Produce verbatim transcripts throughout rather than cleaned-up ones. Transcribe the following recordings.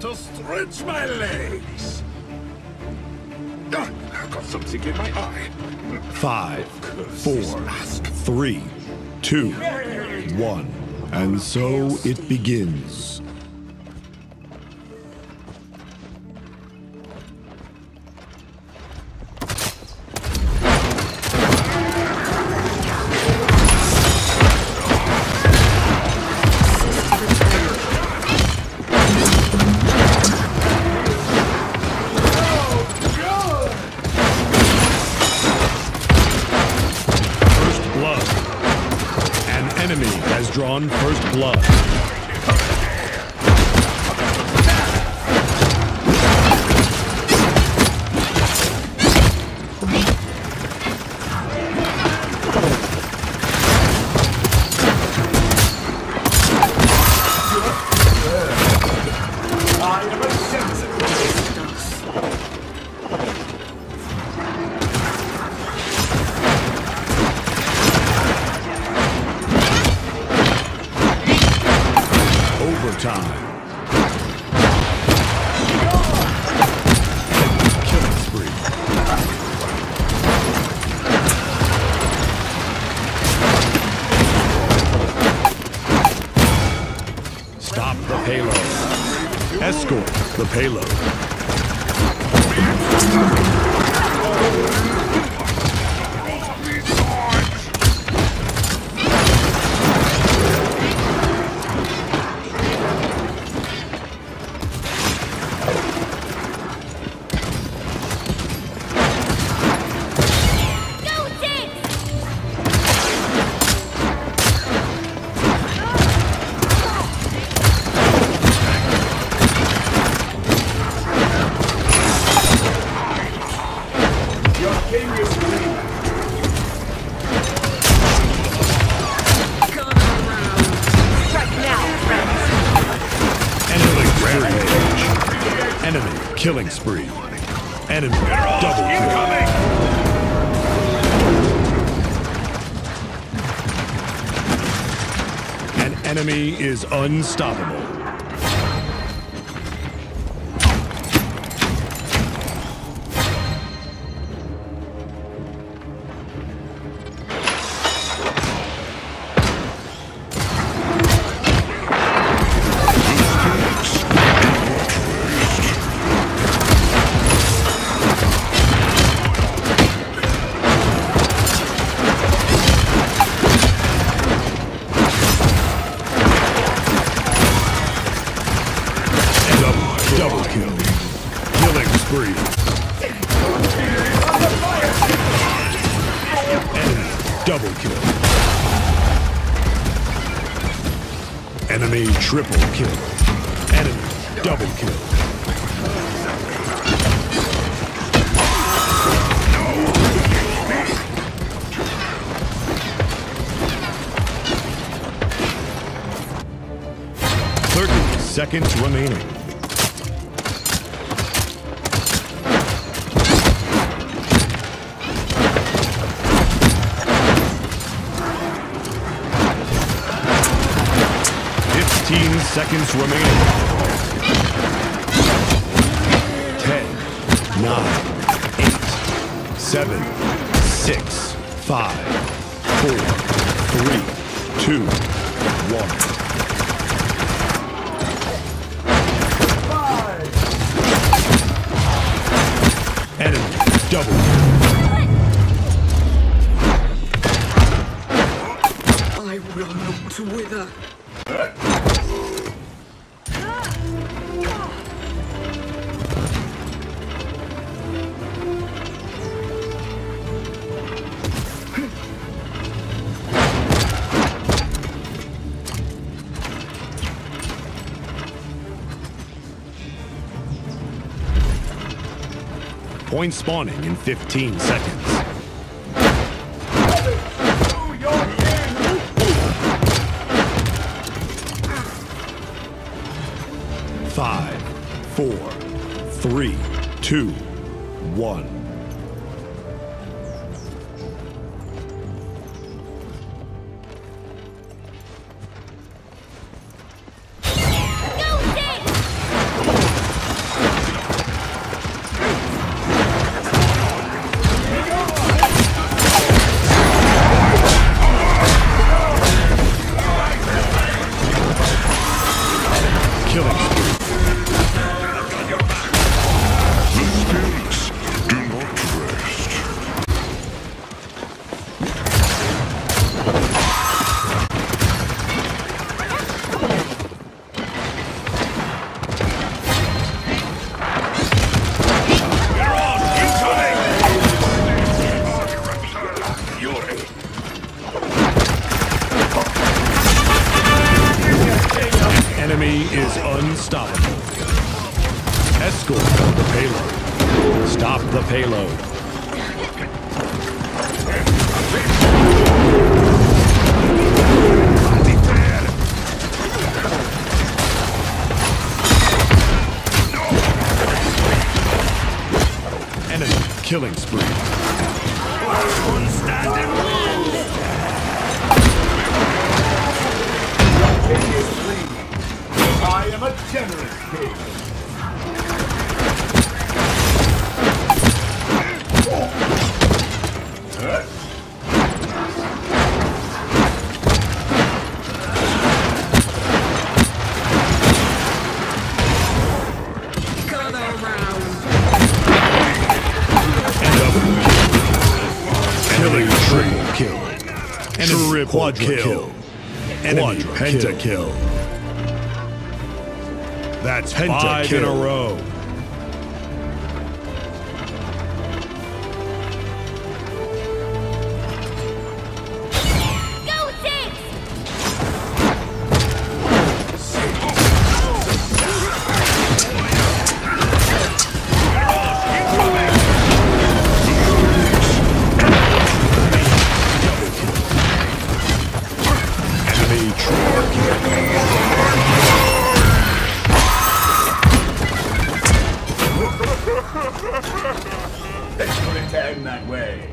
to stretch my legs. Ah, I've got something in my eye. Five, four, three, two, one. And so it begins. Drawn first blood. Escort the payload. Killing spree. Enemy double kill. An enemy is unstoppable. Double kill. Enemy triple kill. Enemy double kill. Thirty seconds remaining. fifteen seconds remaining. ten, nine, eight, seven, six, five, four, three, two, one. Enemy double. I will not wither. Point spawning in fifteen seconds. Five, four, three, two, one. Escort the payload. Stop the payload. Enemy killing spree. I am a generous king. Enemy quadra kill. Enemy penta kill. That's penta five kill. in a row. Go six! It shouldn't end that way.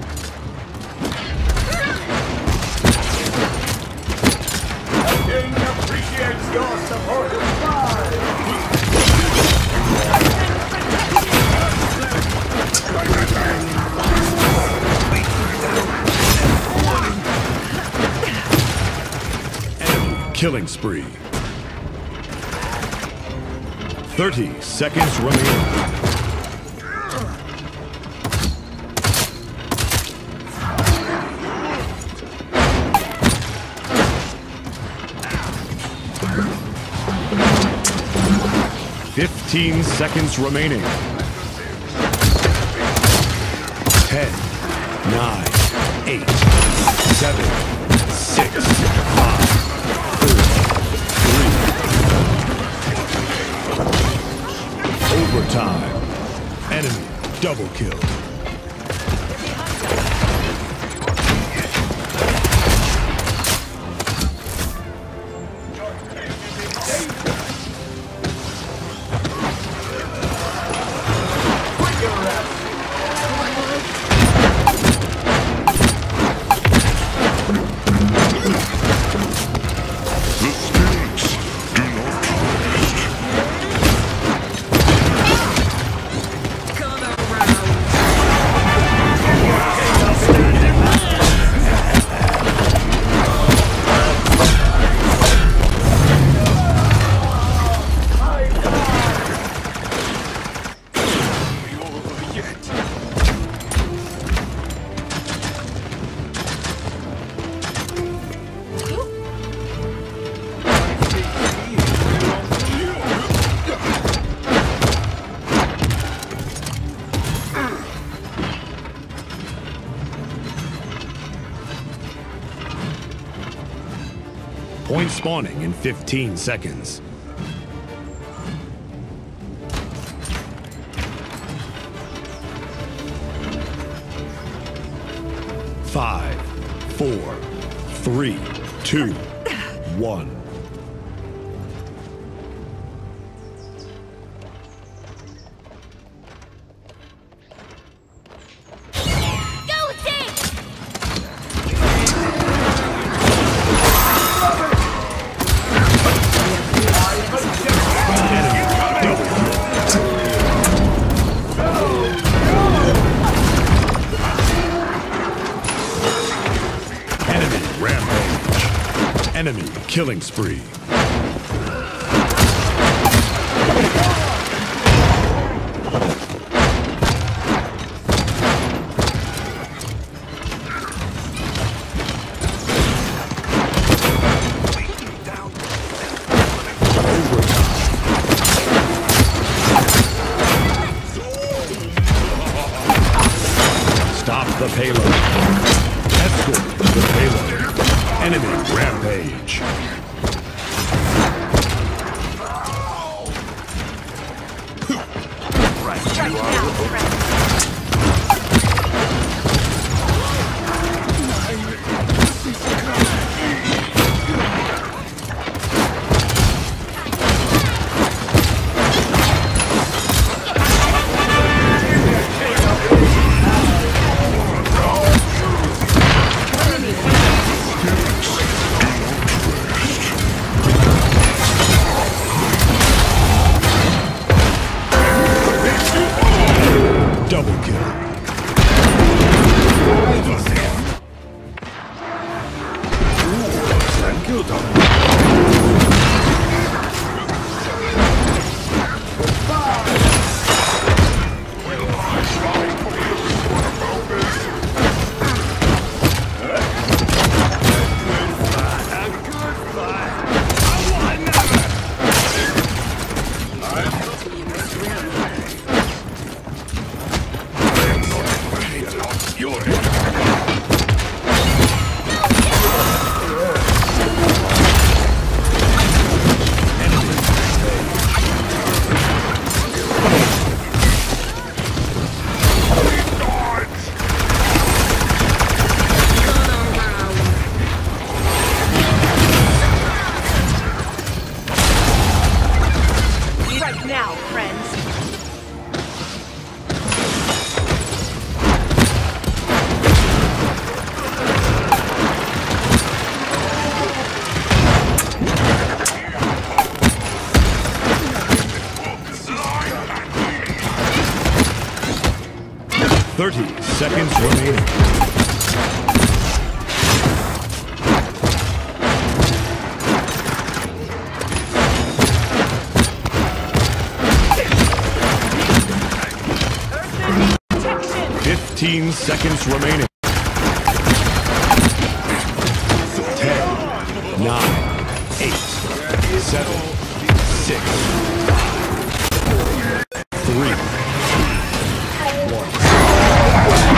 The king appreciates your support of Enemy killing spree. Thirty seconds remaining. Fifteen seconds remaining. Ten, nine, eight, seven, six, five, four, three. Overtime. Enemy double kill. Point spawning in fifteen seconds. Five, four, three, two, one. Enemy killing spree. Stop the payload. Escort the payload. Enemy rampage. right. Strike You now, are friends. Double kill. Thank you, Doctor. You're Strike now, friends. Thirty seconds remaining. Fifteen seconds remaining. Ten, nine, eight, seven, six, five, three, one.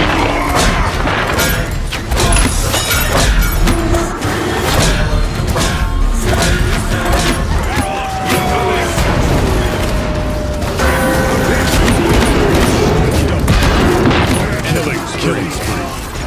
Killing spree.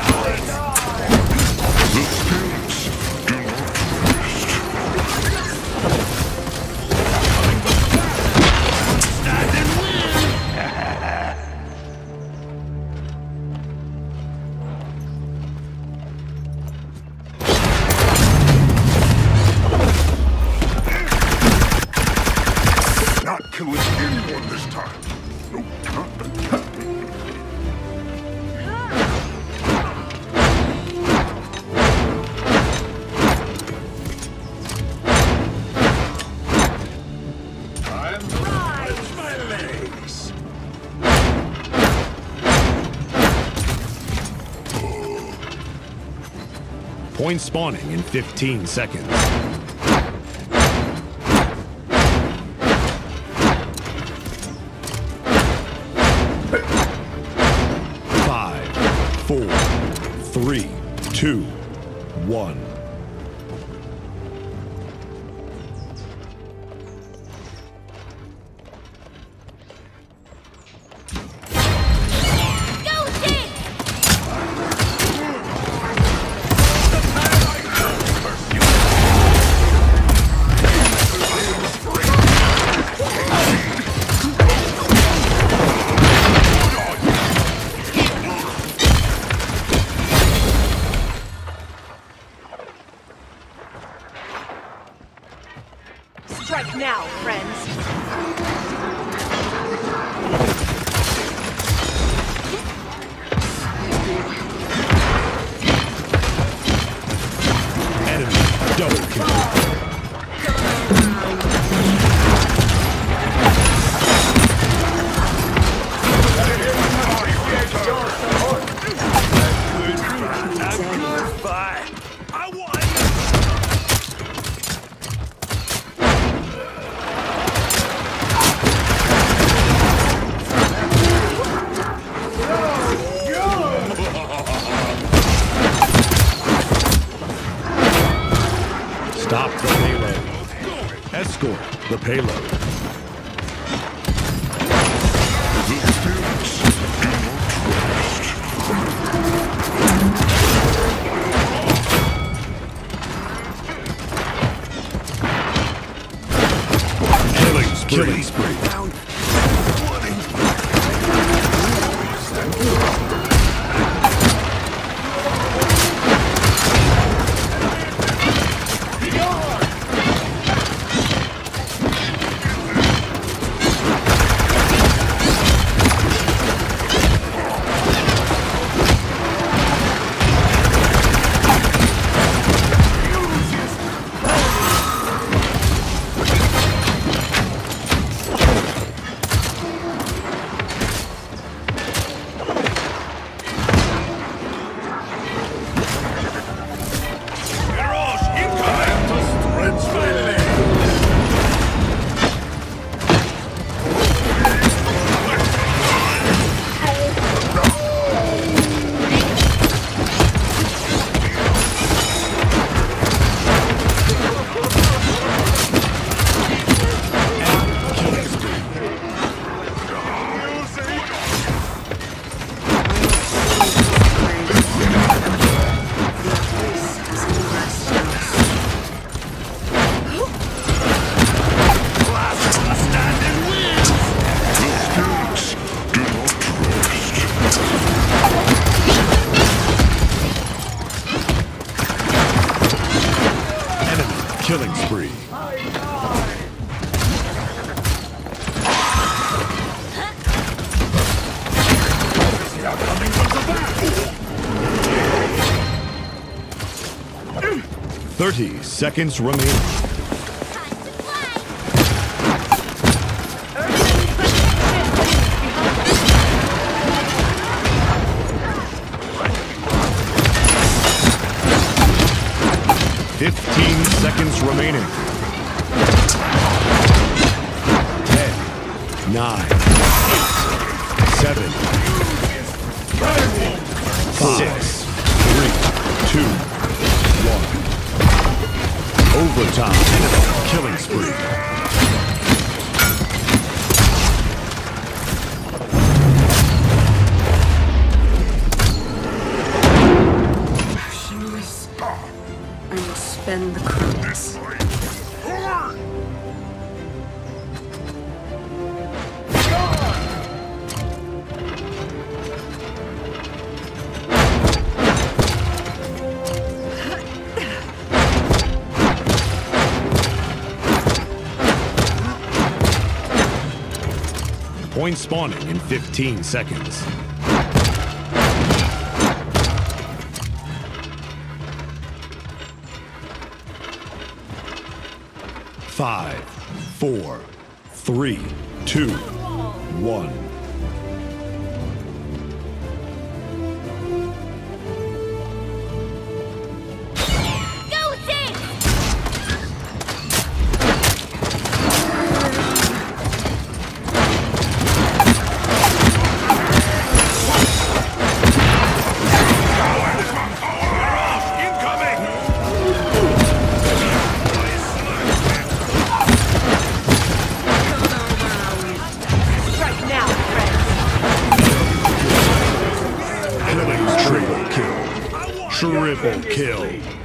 not killing anyone this time. Nope, not the time. I'm right. It's my legs. Point spawning in fifteen seconds. Five, four, three, two, one. Strike now, friends. Enemy double kill. Stop the payload. Escort the payload. The thirty seconds remaining. Fifteen seconds remaining. Ten, nine, eight, seven, six, three, two, one. Overtime. Killing spree. Motionless. I will spend the crumbs. Point spawning in fifteen seconds. Five, four, three, two, one. Triple kill.